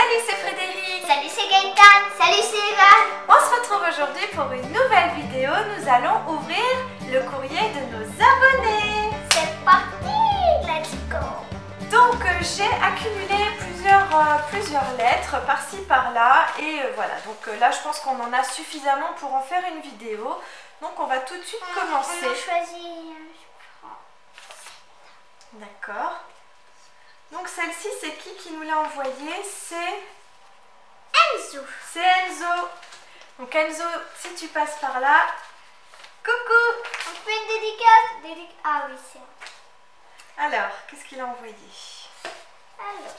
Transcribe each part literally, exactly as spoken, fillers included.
Salut, c'est Frédéric. Salut, c'est Gaëtan. Salut, c'est Eva. On se retrouve aujourd'hui pour une nouvelle vidéo. Nous allons ouvrir le courrier de nos abonnés. C'est parti, let's go. Donc euh, j'ai accumulé plusieurs, euh, plusieurs lettres par-ci par-là et euh, voilà. Donc euh, là je pense qu'on en a suffisamment pour en faire une vidéo. Donc on va tout de suite on, commencer. On a choisi. D'accord. Donc celle-ci c'est qui qui nous l'a envoyée? C'est Enzo. C'est Enzo. Donc Enzo, si tu passes par là, coucou. On fait une dédicace. Dédic... Ah oui, c'est. Alors, qu'est-ce qu'il a envoyé? Alors.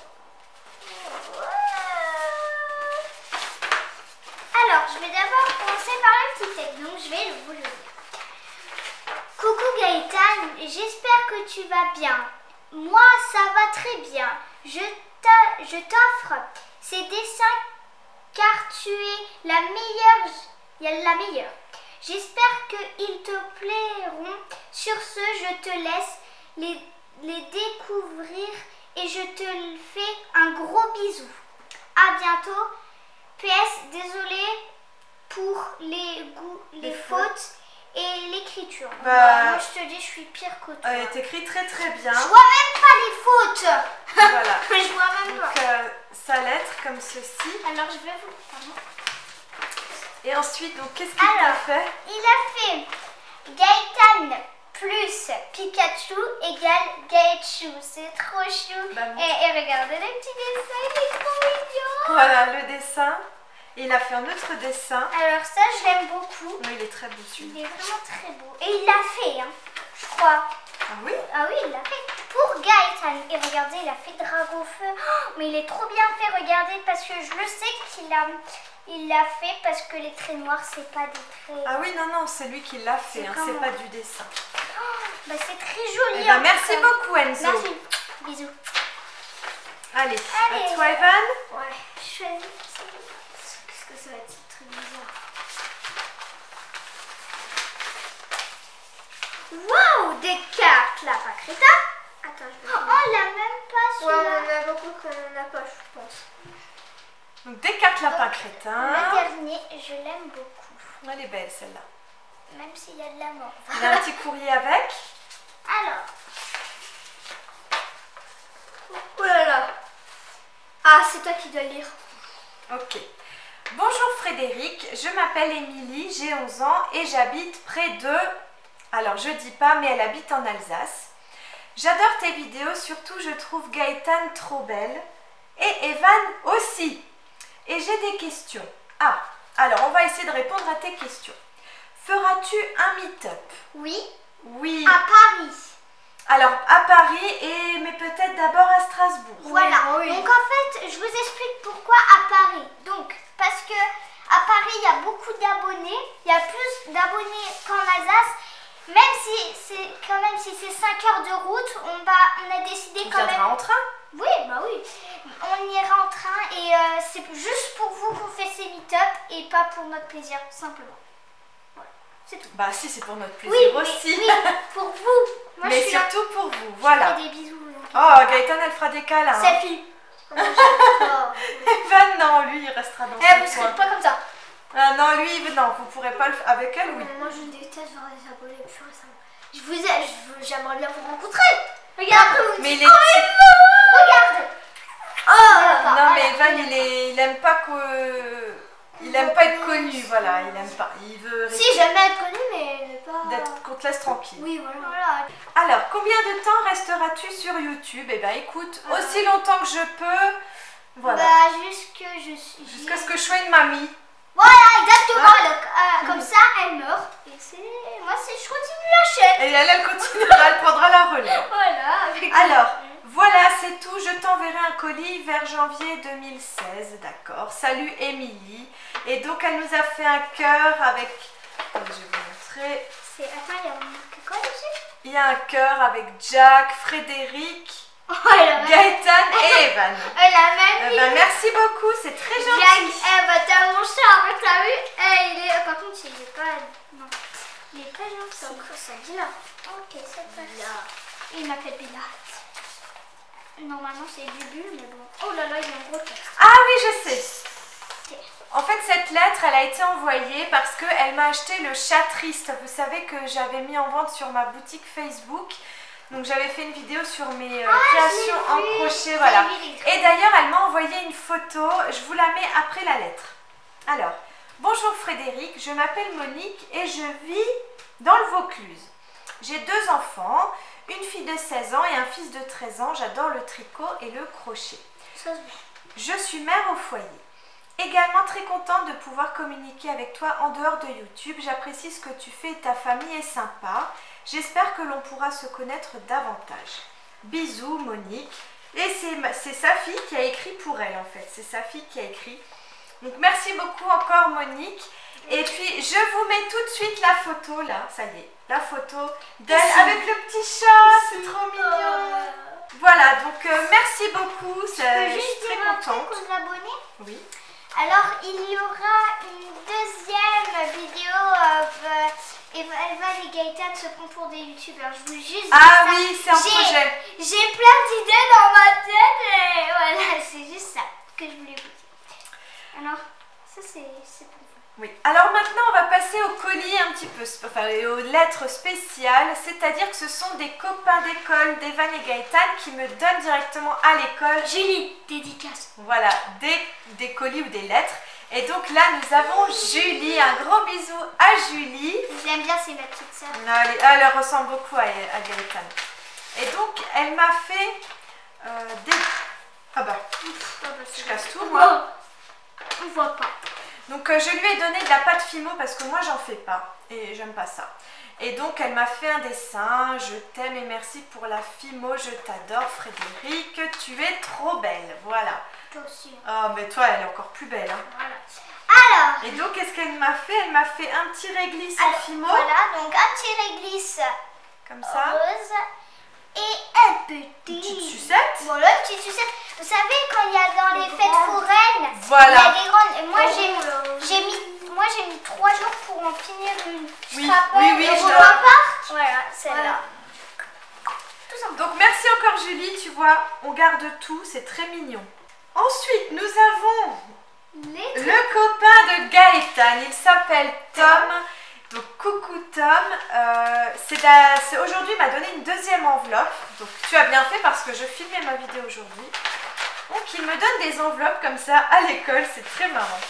Alors, je vais d'abord commencer par le petit texte. Donc, je vais vous le lire. Coucou Gaëtan, j'espère que tu vas bien. Moi, ça va très bien. Je t'offre ces dessins car tu es la meilleure. La meilleure. J'espère qu'ils te plairont. Sur ce, je te laisse les, les découvrir et je te fais un gros bisou. À bientôt. P S, désolé pour les goûts, les, les fautes. fautes. Et l'écriture. Bah, moi je te dis, je suis pire que toi. Elle est écrite très très bien. Je vois même pas les fautes. Voilà. Je vois même Donc, pas. Euh, sa lettre comme ceci. Alors je vais vous. Pardon. Et ensuite, donc qu'est-ce qu'il a fait? Il a fait Gaëtan plus Pikachu égale Gaëchou. C'est trop chou. Bah, et, et regardez les petits dessins, il est trop mignon. Voilà le dessin. Et il a fait un autre dessin. Alors ça, je l'aime beaucoup. Oui, il est très beau celui-là. Il est vraiment très beau. Et il l'a fait, hein, je crois. Ah oui? Ah oui, il l'a fait. Pour Gaëtan. Et regardez, il a fait Dragonfeu. Oh, mais il est trop bien fait, regardez, parce que je le sais qu'il a... Il l'a fait parce que les traits noirs, c'est pas des traits... Ah oui, non, non, c'est lui qui l'a fait, hein, c'est pas du dessin. Oh, bah c'est très joli. Eh ben, hein, merci ça. beaucoup, Enzo. Merci. Bisous. Allez, Allez. à toi, Evan. Ouais, je choisis. Qu'est-ce que ça va être très bizarre. Waouh, des cartes là, pas crétin. Attends, je vais... Oh, on l'a même pas celui-là. Ouais, on en a beaucoup qu'on n'en a pas, je pense. Donc des cartes lapin crétin. Le dernier, je l'aime beaucoup. Elle est belle celle-là. Même s'il y a de la mort. Il y a un petit courrier avec. Alors. Oh là là. Ah, c'est toi qui dois lire. Ok. Bonjour Frédéric, je m'appelle Émilie, j'ai onze ans et j'habite près de... Alors je dis pas, mais elle habite en Alsace. J'adore tes vidéos, surtout je trouve Gaëtan trop belle. Et Evan aussi. Et j'ai des questions. Ah, alors on va essayer de répondre à tes questions. Feras-tu un meet-up? Oui. Oui. À Paris. Alors à Paris, et mais peut-être d'abord à Strasbourg. Voilà. Oui, oui. Donc en fait, je vous explique pourquoi à Paris. Donc, parce que à Paris, il y a beaucoup d'abonnés. Il y a plus d'abonnés qu'en Alsace. Même si c'est quand même si c'est cinq heures de route, on va on a décidé On quand même. en train? Oui, bah oui. On ira en train et euh, c'est juste pour vous qu'on fait ces meet-up et pas pour notre plaisir, simplement. Voilà, c'est tout. Bah si, c'est pour notre plaisir oui, aussi. Mais, oui, pour vous. Moi, mais je suis surtout là. pour vous, voilà. Je fais des bisous. Oh, Gaëtan, elle fera des câlins. Hein. Selfie. Evan, non, lui, il restera dans eh, son vous coin. serez pas comme ça. Ah non, lui, non, vous pourrez pas le faire avec elle, oui. Moi, je déteste voir les abonnés plus récemment. Je vous ai, j'aimerais bien vous rencontrer. Regarde. Vous mais dites, il est oh, regarde. Oh, non, mais Evan, il, est, il aime pas que... Il aime pas être connu, voilà, il aime pas. Il veut si, j'aime bien être connu, mais pas... D'être qu'on te laisse tranquille. Oui, voilà. voilà. Alors, combien de temps resteras-tu sur YouTube? Eh bien, écoute, euh... aussi longtemps que je peux, voilà. Bah, jusque je suis... Jusqu'à ce que je sois une mamie. Voilà, exactement. Hein? Donc, euh, comme ça, elle meurt. Et c'est... Moi, c'est... je continue la chaîne. Et elle, elle continuera, elle prendra la relève. Voilà. Avec Alors... Voilà, c'est tout. Je t'enverrai un colis vers janvier deux mille seize. D'accord. Salut Émilie. Et donc, elle nous a fait un cœur avec... Je vais vous montrer. C'est... Attends, il y a marqué quoi dessus? Il y a un cœur avec Jack, Frédéric, oh, Gaëtan et Evan. Elle a même eh ben, merci beaucoup, c'est très gentil. Jack, eh ben, t'as mon chat, t'as vu? Eh, il est... Par contre, il est pas... Non. Il est pas gentil. C'est quoi ça dit là? Ok, c'est pas ça. Il m'appelle Bella. Normalement c'est du bulle, mais bon. Oh là là, il y a un gros texte. Ah oui, je sais. En fait, cette lettre, elle a été envoyée parce qu'elle m'a acheté le chat triste. Vous savez que j'avais mis en vente sur ma boutique Facebook. Donc j'avais fait une vidéo sur mes euh, ah, créations en crochet. Voilà. Et d'ailleurs, elle m'a envoyé une photo. Je vous la mets après la lettre. Alors, bonjour Frédéric, je m'appelle Monique et je vis dans le Vaucluse. J'ai deux enfants, une fille de seize ans et un fils de treize ans. J'adore le tricot et le crochet. Ça se voit. Je suis mère au foyer. Également très contente de pouvoir communiquer avec toi en dehors de YouTube. J'apprécie ce que tu fais et ta famille est sympa. J'espère que l'on pourra se connaître davantage. Bisous Monique. Et c'est sa fille qui a écrit pour elle en fait. C'est sa fille qui a écrit. Donc merci beaucoup encore Monique. Et puis je vous mets tout de suite la photo là. Ça y est, la photo d'elle avec le petit chat. C'est trop mignon. Voilà, donc euh, merci beaucoup. Je suis très contente. Aux abonnés. Oui. Alors, il y aura une deuxième vidéo euh, Eva, Eva et Gaëtan se prend pour des youtubeurs. Je voulais juste Ah oui, c'est un projet. J'ai plein d'idées dans ma tête et voilà, c'est juste ça que je voulais vous dire. Alors, ça c'est pour vous. Oui. Alors maintenant, on va passer au colis un petit peu, enfin aux lettres spéciales, c'est-à-dire que ce sont des copains d'école d'Evan et Gaëtan qui me donnent directement à l'école. Julie, dédicace. Voilà, des, des colis ou des lettres. Et donc là, nous avons Julie. Un gros bisou à Julie. J'aime bien, c'est ma petite sœur. Elle, elle, elle ressemble beaucoup à, à Gaëtan. Et donc, elle m'a fait euh, des... Ah bah, Oh, bah je casse tout, moi. On voit pas. Donc euh, je lui ai donné de la pâte Fimo parce que moi j'en fais pas et j'aime pas ça. Et donc elle m'a fait un dessin. Je t'aime et merci pour la Fimo. Je t'adore Frédéric. Tu es trop belle. Voilà. Toi aussi. Oh mais toi elle est encore plus belle. Hein. Voilà. Alors. Et donc qu'est-ce qu'elle m'a fait? Elle m'a fait un petit réglisse en Fimo. Voilà, donc un petit réglisse. Comme ça. Rose. Et un petit. Une petite sucette. Voilà, une petite sucette. Vous savez quand il y a dans les fêtes foraines, voilà. Il y a des grandes. Et moi oh, j'ai mis, moi j'ai mis trois jours pour en finir une. Oui, oui, oui. Je vois pas. Voilà, celle-là. Voilà. Donc merci encore Julie, tu vois, on garde tout, c'est très mignon. Ensuite, nous avons Les le copain de Gaëtan, il s'appelle Tom. Donc coucou Tom, euh, c'est aujourd'hui il m'a donné une deuxième enveloppe. Donc tu as bien fait parce que je filmais ma vidéo aujourd'hui. Donc il me donne des enveloppes comme ça à l'école, c'est très marrant.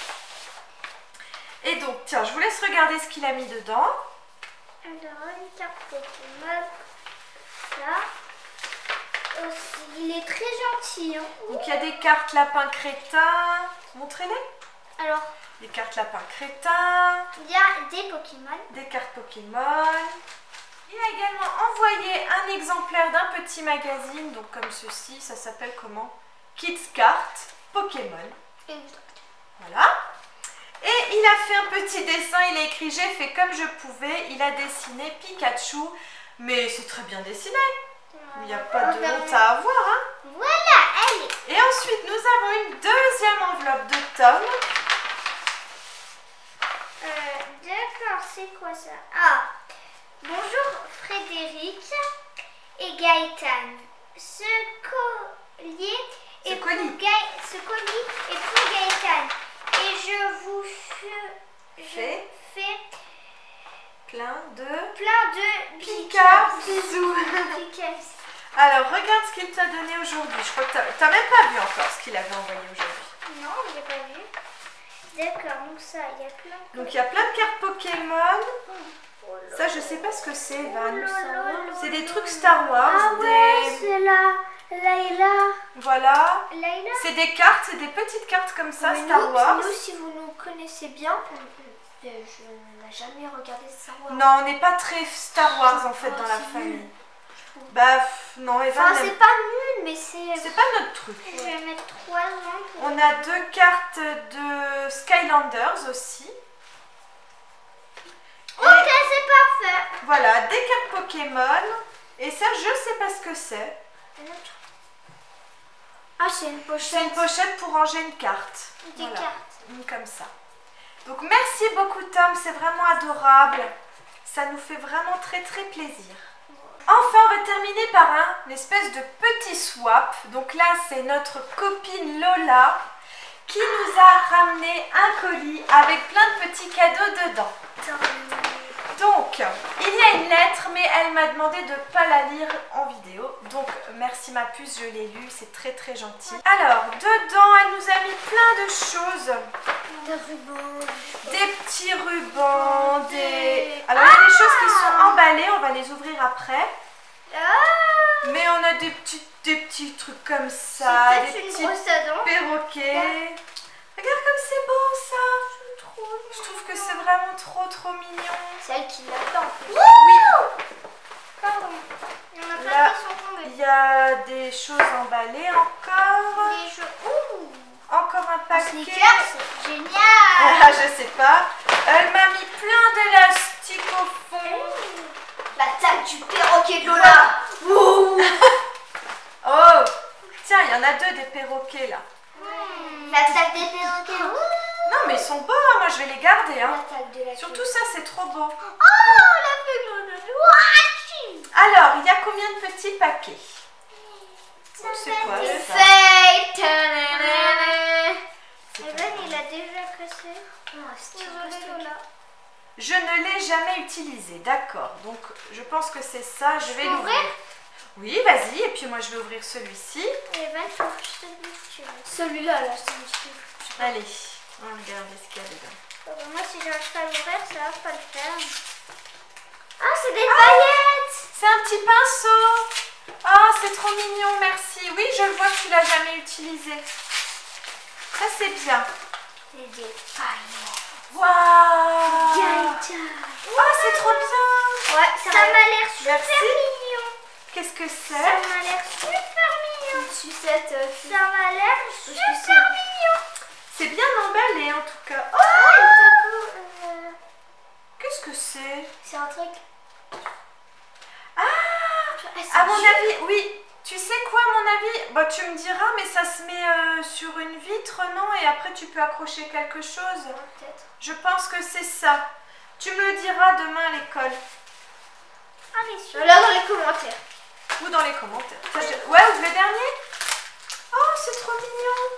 Et donc tiens, je vous laisse regarder ce qu'il a mis dedans. Alors une carte Pokémon, ça. Aussi, il est très gentil. Hein. Donc il y a des cartes lapin crétin. Montrez-les. Alors. Des cartes lapin crétin. Il y a des Pokémon. Des cartes Pokémon. Il a également envoyé un exemplaire d'un petit magazine, donc comme ceci, ça s'appelle comment? Kids Cartes Pokémon. Exact. Voilà. Et il a fait un petit dessin, il a écrit « J'ai fait comme je pouvais ». Il a dessiné Pikachu, mais c'est très bien dessiné. Il n'y a pas de honte à avoir. Hein. Voilà, allez. Et ensuite, nous avons une deuxième enveloppe de Tom. Euh, D'accord, c'est quoi ça? Ah, bonjour Frédéric et Gaëtan. Ce collier ce est colis. pour Ga... ce colis est pour Gaëtan. Et je vous fais, Fait. je fais plein de plein de Pika bisous. Pika. Alors, regarde ce qu'il t'a donné aujourd'hui. Je crois que tu n'as même pas vu encore ce qu'il avait envoyé aujourd'hui. Non, je n'ai pas vu. D'accord, donc ça, il y a plein de... Donc, il y a plein de cartes Pokémon. Oh là. Ça, je sais pas ce que c'est, Van. Oh là là là C'est des là trucs là. Star Wars. Ah ouais, des... c'est la Layla. Voilà. Layla. C'est des cartes, c'est des petites cartes comme ça, Mais Star nous, Wars. Nous, si vous nous connaissez bien, je n'ai jamais regardé Star Wars. Non, on n'est pas très Star Wars en fait Oh, dans la c'est famille. nul. Bah pff, non, Evan, Enfin, n'aime- c'est pas nul, mais c'est... c'est pas notre truc. Je vais mettre trois ans pour... On a deux cartes de Skylanders aussi. Ok, c'est parfait. Voilà, des cartes Pokémon. Et ça, je sais pas ce que c'est. Ah, c'est une pochette. C'est une pochette pour ranger une carte. Des Voilà, cartes. une comme ça. Donc merci beaucoup Tom, c'est vraiment adorable. Ça nous fait vraiment très très plaisir. Enfin, on va terminer par un une espèce de petit swap. Donc là, c'est notre copine Lola qui nous a ramené un colis avec plein de petits cadeaux dedans. Donc, il y a une lettre, mais elle m'a demandé de ne pas la lire en vidéo. Donc, merci ma puce, je l'ai lue, c'est très très gentil. Alors, dedans, elle nous a mis plein de choses. Des rubans. Des petits rubans, des... Alors, il y a des choses qui sont emballées, on va les ouvrir après. Mais on a des petits, des petits trucs comme ça, des petits perroquets. Regarde comme c'est beau ça. Trop Je trouve que c'est vraiment trop trop mignon. Celle qui l'attend. Oui. Pardon. Il y en a plein Là, qui sont tombés. il y a des choses emballées encore. Des jeux. Ouh. Encore un paquet. Sneakers, c'est génial. Ah, je sais pas. Elle m'a mis plein d'élastiques au fond. Hey. L'attaque du perroquet de Lola. Ouh. Oh, tiens, il y en a deux des perroquets là. Mmh. L'attaque des perroquets. Ouh. Non, mais ils sont beaux, hein. Moi je vais les garder. Hein. L'attaque de la Surtout ça, c'est trop beau. Oh, la plus grande. Alors, il y a combien de petits paquets? C'est quoi ça? Fake. Evan, il a déjà cassé. Désolée, Lola. Je ne l'ai jamais utilisé, d'accord. Donc, je pense que c'est ça. Je vais l'ouvrir. Oui, vas-y. Et puis moi, je vais ouvrir celui-ci. Evan, faut que je te dise. Celui-là, là, c'est un Allez, on va regarder ce qu'il y a dedans. petit. Moi, si j'arrive pas à l'ouvrir, ça va pas le faire. Ah, c'est des paillettes. C'est un petit pinceau. Ah, c'est trop mignon, merci. Oui, je le vois que tu l'as jamais utilisé. Ça, c'est bien. C'est des paillettes. Waouh! Gaëtan. Oh, c'est trop bien! Ouais, ça m'a l'air super Merci. mignon. Qu'est-ce que c'est? Ça m'a l'air super mignon. Une sucette. Euh, ça m'a l'air super mignon. C'est bien emballé en tout cas. Oh! Oh, euh... Qu'est-ce que c'est? C'est un truc. Ah! À mon avis, oui. Tu sais quoi, à mon avis? Bah, tu me diras, mais ça se met euh, sur une vitre, non? Et après, tu peux accrocher quelque chose. Peut-être. Je pense que c'est ça. Tu me le diras demain à l'école. Allez, sur... Là, dans les commentaires. Ou dans les commentaires. Ça, je... Ouais, ouvre le dernier. Oh, c'est trop mignon.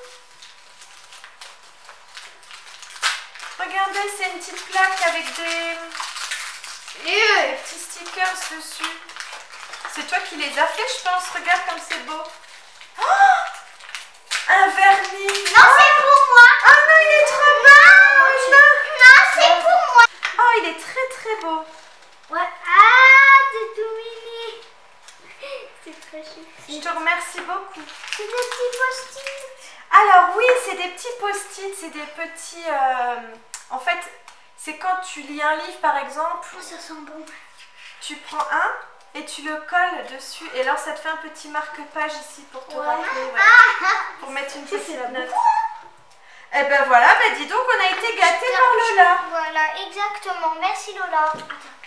Regardez, c'est une petite plaque avec des... des petits stickers dessus. C'est toi qui les as fait, je pense. Regarde comme c'est beau. Oh, un vernis. Non, oh, c'est pour moi. Oh non, il est trop beau. Non, non c'est pour moi. Oh, il est très très beau. Ouais. Ah, c'est tout mini. C'est très chou. Je te remercie beaucoup. C'est des petits post-it. Alors oui, c'est des petits post-it. C'est des petits... Euh... En fait, c'est quand tu lis un livre, par exemple. Oh, ça sent bon. Tu prends un... et tu le colles dessus et alors ça te fait un petit marque-page ici pour te ouais. rappeler, ouais. Pour mettre une petite note. Et ben voilà, ben dis donc on a été gâtés par Lola. Voilà, exactement. Merci Lola. Attends.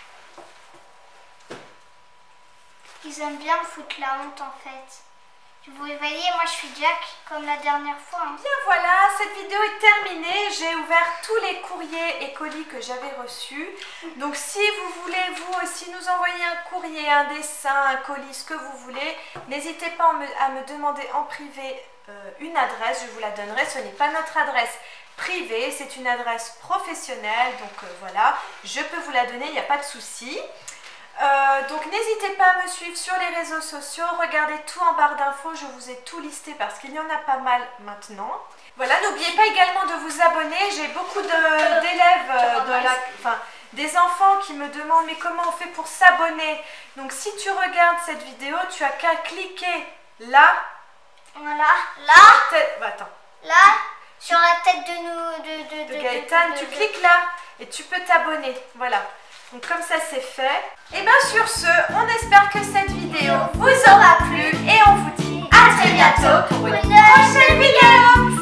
Ils aiment bien me foutre la honte en fait. Vous voyez, moi je suis Jack comme la dernière fois. Hein. Bien voilà, cette vidéo est terminée. J'ai ouvert tous les courriers et colis que j'avais reçus. Donc si vous voulez vous aussi nous envoyer un courrier, un dessin, un colis, ce que vous voulez, n'hésitez pas à me, à me demander en privé euh, une adresse. Je vous la donnerai. Ce n'est pas notre adresse privée, c'est une adresse professionnelle. Donc euh, voilà, je peux vous la donner, il n'y a pas de souci. Euh, donc n'hésitez pas à me suivre sur les réseaux sociaux, regardez tout en barre d'infos, je vous ai tout listé parce qu'il y en a pas mal maintenant. Voilà, n'oubliez pas également de vous abonner, j'ai beaucoup d'élèves, euh, de la, enfin, des enfants qui me demandent mais comment on fait pour s'abonner. Donc si tu regardes cette vidéo, tu as qu'à cliquer là. Voilà, là, bah, attends. Là, sur la tête de nous, de, de, de, de Gaëtan, de, de, tu de, cliques là et tu peux t'abonner, voilà. Donc comme ça c'est fait. Et bien sur ce, on espère que cette vidéo vous aura plu et on vous dit à très bientôt pour une prochaine vidéo.